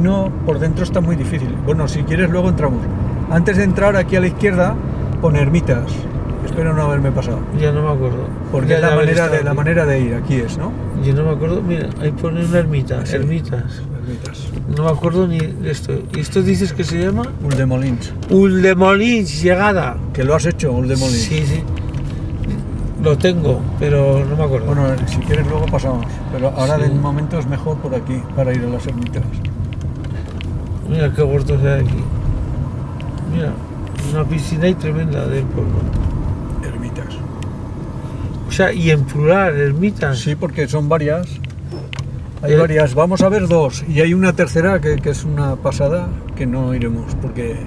camino por dentro está muy difícil. Bueno, si quieres luego entramos. Antes de entrar aquí a la izquierda pone ermitas. Espero no haberme pasado. Ya no me acuerdo. Porque Ya es la manera de ir, aquí es, ¿no? Yo no me acuerdo, mira, ahí pone una ermita, Sí. ermitas. Ermitas. No me acuerdo ni de esto. ¿Y esto dices que se llama? Ulldemolins. Ulldemolins, llegada. Que lo has hecho, Ulldemolins. Sí, sí. Lo tengo, pero no me acuerdo. Bueno, si quieres luego pasamos. Pero ahora Sí. de momento es mejor por aquí, para ir a las ermitas. Mira qué huertos hay aquí. Mira, una piscina y tremenda del pueblo. Ermitas. O sea, y en plural, ermitas. Sí, porque son varias. Hay varias. Vamos a ver dos. Y hay una tercera que es una pasada que no iremos porque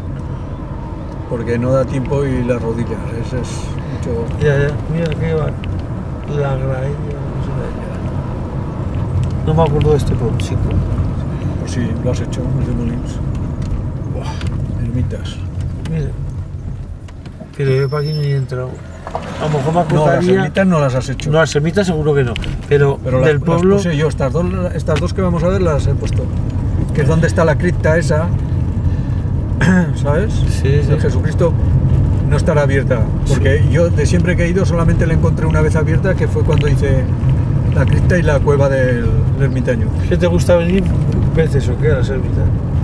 no da tiempo y las rodillas. Ese es mucho. Ya, mira que va. La graella, no sé de qué. No me acuerdo de este pueblo, chico. Pues sí, lo has hecho, Ulldemolins. Buah, ermitas. Mira. Pero yo para aquí no he entrado. A lo mejor me No, las acordaría... ermitas no las has hecho. No, las ermitas seguro que no. Pero del las pueblo... puse yo, estas dos que vamos a ver las he puesto. Que es donde está la cripta esa. ¿Sabes? Sí, sí. El Jesucristo no estará abierta. Porque yo de siempre que he ido solamente la encontré una vez abierta, que fue cuando hice la cripta y la cueva del ermitaño. ¿Qué te gusta venir veces o qué a las ermitas?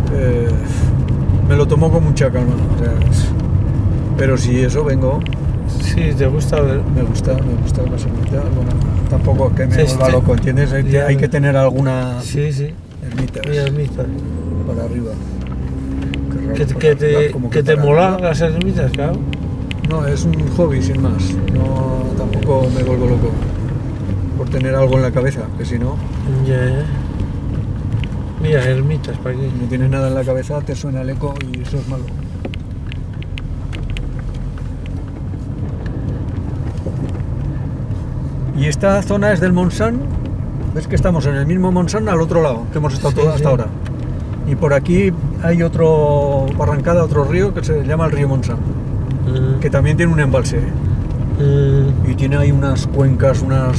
Me lo tomo con mucha calma. O sea, pero si eso vengo, Sí, te gusta ver. me gusta las ermitas. Bueno, tampoco que me Sí, vuelva sí. loco, ¿entiendes? Ya, Hay que tener alguna Sí, sí. ermita Mira, ermitas. para arriba. Qué raro, ¿Que para arriba, como te para molan arriba. las ermitas, claro? No, es un hobby sin más. No, tampoco me vuelvo loco por tener algo en la cabeza, que si no, Ya. Mira, ermitas para aquí. si no tienes nada en la cabeza te suena el eco y eso es malo. Y esta zona es del Montsant. Ves que estamos en el mismo Montsant al otro lado, que hemos estado Sí, hasta sí. ahora. Y por aquí hay otro barrancada, otro río que se llama el río Montsant, que también tiene un embalse. Y tiene ahí unas cuencas,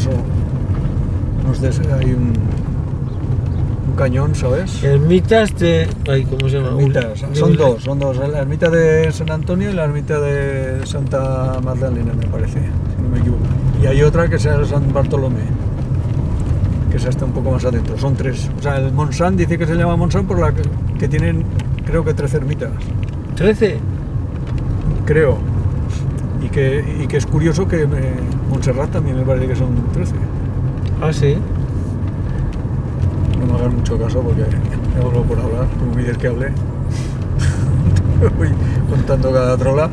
hay un cañón, ¿sabes? Ermitas de... Ay, ¿cómo se llama? Ermitas, son dos, la ermita de San Antonio y la ermita de Santa Magdalena, me parece, si no me equivoco. Y hay otra que es el San Bartolomé, que es hasta un poco más adentro, son tres. O sea, el Montsant dice que se llama Montsant por la que tienen, creo que 13 ermitas, 13. creo. Y que es curioso que Montserrat también me parece que son 13. Ah, sí. No me hagas mucho caso porque hablo por hablar, como me dices que hable. Voy contando cada trola.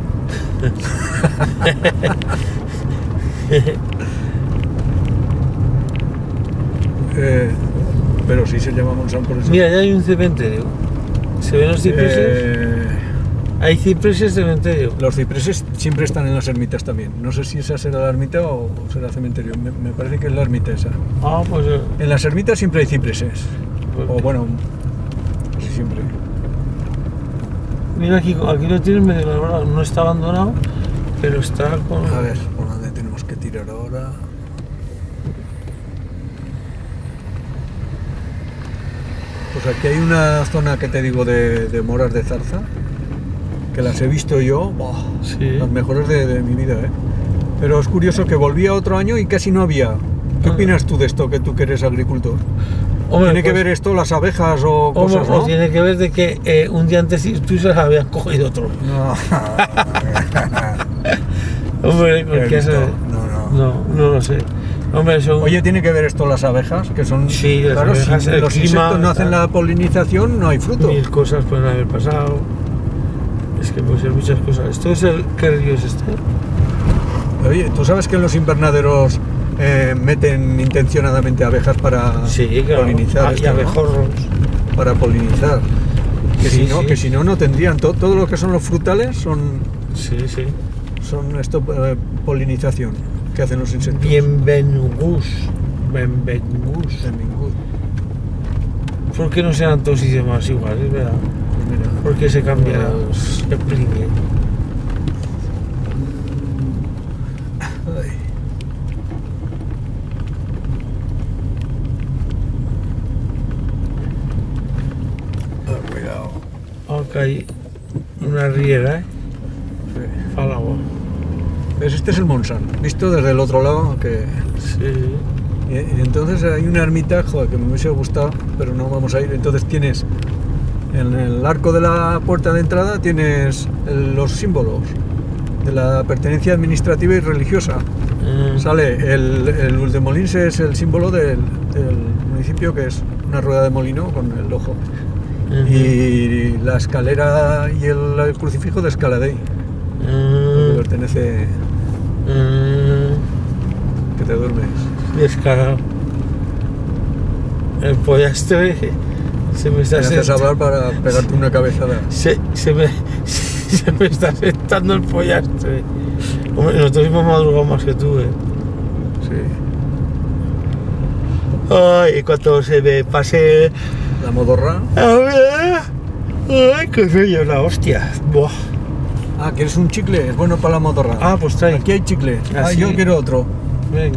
Pero sí se llama Montsant por eso. Mira, ya hay un cementerio. ¿Se ven los cipreses? Hay cipreses cementerio. Los cipreses siempre están en las ermitas también. No sé si esa será la ermita o será cementerio. Me parece que es la ermita esa. Ah, pues... En las ermitas siempre hay cipreses. O bueno, casi siempre. Mira, aquí lo tienes medio elaborado. No está abandonado, pero está con... A ver, ¿por dónde tenemos que tirar ahora? Pues aquí hay una zona que te digo de moras de zarza, que las he visto yo, ¡buah! Sí. Las mejores de mi vida, ¿eh? Pero es curioso que volvía otro año y casi no había. ¿Qué opinas tú de esto, que tú que eres agricultor? Hombre, ¿Tiene que pues, ver esto, las abejas o hombre, cosas, no? tiene que ver de que un día antes tú se las habías cogido otro. No. Hombre, porque eso... No. No lo sé. Hombre, son... Oye, ¿tiene que ver esto las abejas? Que son... Sí, las claro, abejas, si el los clima, insectos no hacen tal. la polinización, no hay fruto. Mil cosas pueden haber pasado. Es que puede ser muchas cosas. ¿Esto es ¿qué río es este? Oye, ¿tú sabes que en los invernaderos meten intencionadamente abejas para Sí, claro. polinizar? Y esto, ¿no? abejorros. Para polinizar. Que Sí, si no, sí. que si no, no tendrían. Todo lo que son los frutales son Sí. esto, polinización que hacen los insectos. Benvinguts. Benvingut. ¿Por qué no serán todos idiomas iguales, verdad? Pues mira, ¿Por qué se cambiará? pues- Explique. ay. Que hay una riera, ¿eh? Sí. Al agua. ¿Ves? Este es el Montsant, visto desde el otro lado, que... Sí. Y entonces hay una ermita, joder, que me hubiese gustado, pero no vamos a ir. Entonces tienes, en el arco de la puerta de entrada, tienes los símbolos de la pertenencia administrativa y religiosa. Sale el Ulldemolins, es el símbolo del municipio, que es una rueda de molino con el ojo. Y la escalera y el crucifijo de Escaladei, que pertenece... que te duermes. Descarado. El pollaste se me está Me haces hablar para pegarte una cabezada. se me está sentando el pollaste. Hombre, nosotros hemos madrugado más que tú, Sí. Ay, cuando se me pase... La modorra. A ver... Ay, qué feo la hostia. Buah. Ah, ¿quieres un chicle? Es bueno para la modorra. Ah, pues trae. Aquí hay chicle. Ah, ¿sí? yo quiero otro. Venga.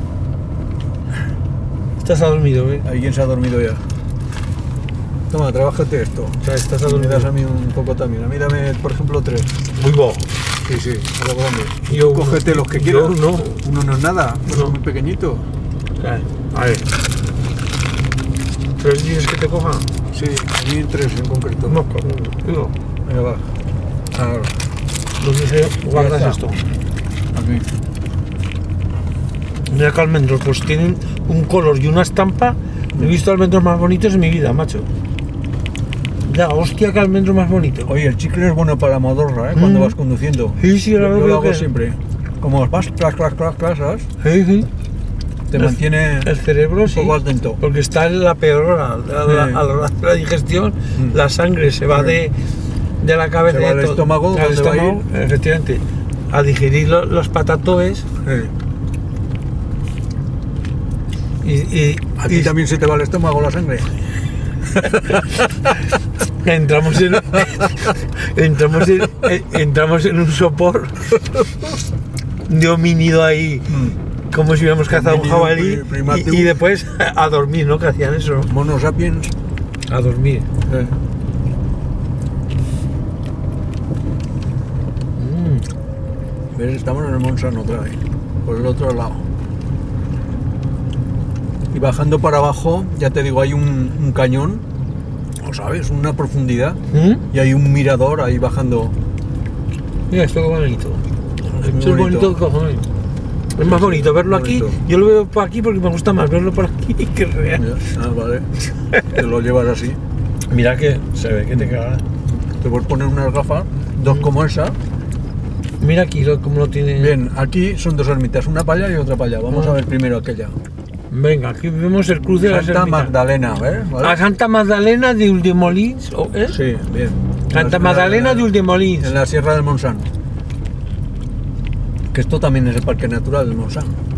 Estás a dormido, ¿eh? Alguien se ha dormido ya. Toma, trabájate esto. O sea, estás a Me dormido. das a mí un poco también. A mí dame, por ejemplo, 3. Muy bo. Sí, sí, a lo grande. Yo uno. Cógete los que Yo quieras. no. Uno no es nada, uno No. es muy pequeñito. A ver. ¿Tres dices que te coja? Sí, a mí 3 en concreto. No, cabrón. Digo, Venga, va. Ahora, ¿dónde guardas Ya esto? está. Aquí. Mira que almendros, pues tienen un color y una estampa. He visto almendros más bonitos en mi vida, macho. Ya, hostia, que almendro más bonito. Oye, el chicle es bueno para la modorra, ¿eh? Cuando Mm. vas conduciendo. Sí, sí, ahora Yo lo lo veo hago que... siempre. Como vas, clas, ¿sabes? Sí, sí. Te mantiene El cerebro, un sí. poco atento. Porque está en la peor hora. A la hora de la digestión, la sangre se va de la cabeza Se va y al todo- estómago, al ¿dónde va a estómago, efectivamente. A digerir los patatoes y ¿A ti también se te va al estómago la sangre? entramos en entramos en un sopor de homínido ahí, como si hubiéramos cazado un Homínido jabalí primatum. y después a dormir, ¿no? Que hacían eso, Mono sapiens. a dormir. ¿Ves? Estamos en el Montsant otra vez, por el otro lado. Y bajando para abajo, ya te digo, hay un cañón, ¿o sabes? Una profundidad. Y hay un mirador ahí bajando. Mira, esto es bonito. Es muy Esto es bonito, bonito. cojones. Es más bonito verlo aquí. bonito. Yo lo veo por aquí porque me gusta más verlo por aquí que real. Ah, vale. Te lo llevas así. Mira que se ve que te cagas. Te puedes poner unas gafas, 2 como esa. Mira aquí cómo lo tiene. Bien, aquí son 2 ermitas, una para allá y otra para allá. Vamos a ver primero aquella. Venga, aquí vemos el cruce de las Santa ermitas. Magdalena, ¿ves? ¿Vale? A Santa Magdalena de Ulldemolins, ¿eh? Sí, bien. Santa Magdalena de Ulldemolins. En la Sierra del Montsant. Que esto también es el Parque Natural del Montsant.